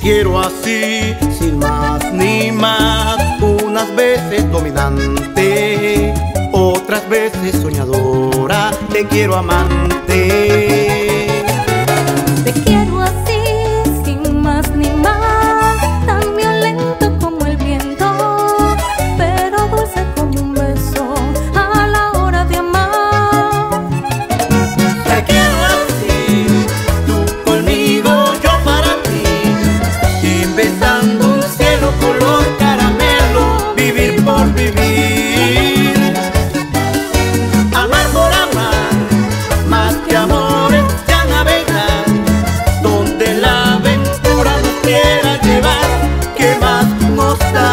quiero así, sin más ni más. Unas veces dominante, otras veces soñadora. Te quiero amante. Te quiero así, sin más ni más. Tan violento como el viento, pero dulce como un beso a la hora de amar. Te quiero así, tú conmigo, yo para ti. Inventando un cielo color caramelo, vivir por vivir. Amar por amar, más que amores ya navegar. Donde la aventura nos quiera llevar, ¿qué más nos da?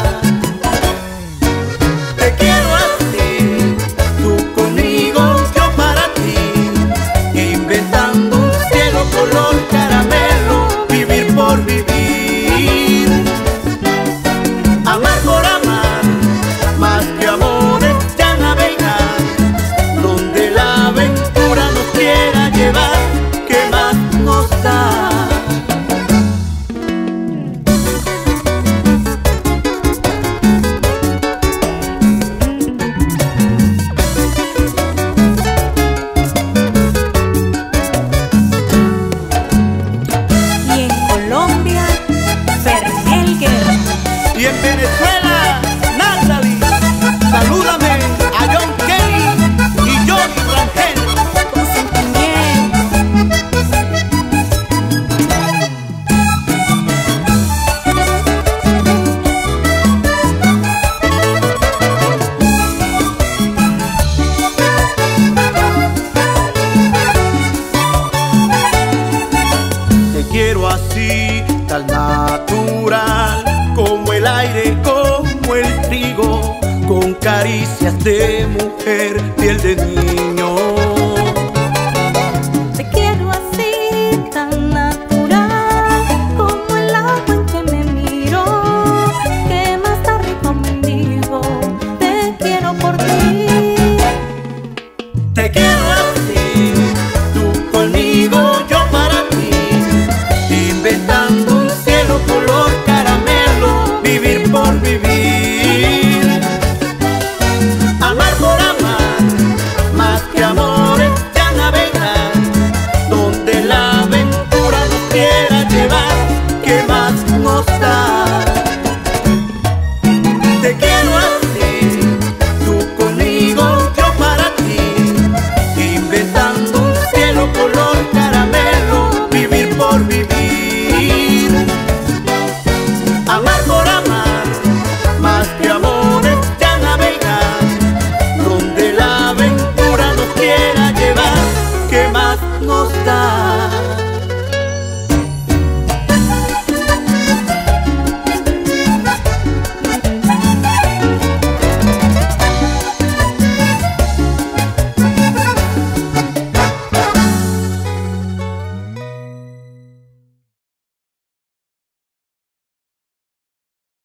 Te quiero así, tú conmigo, yo para ti. Inventando un cielo color caramelo, vivir por vivir. Amar por amar, más que amores ya navegar. Donde la aventura nos quiera llevar, ¿qué más nos da? Y en Colombia, Fernel Guerra. Y en Venezuela, Natalie. Salúdame a John Kelly y Johnny Rangel. Te quiero así, tan natural, como el aire, como el trigo, con caricias de mujer, piel de niño. Te quiero así, tan natural, como el agua en que me miro, que más da rico mendigo. Te quiero por ti. Te quiero así, tú conmigo, yo para ti. Inventando un cielo color caramelo, vivir por vivir. Amar por amar, más que amores ya navegar. Donde la aventura nos quiera llevar, ¿qué más nos da? Te quiero así, tú conmigo, yo para ti. Inventando un cielo color caramelo, vivir por vivir. Amar por amar, más que amores ya navegar. Donde la aventura nos quiera llevar, ¿qué más nos da?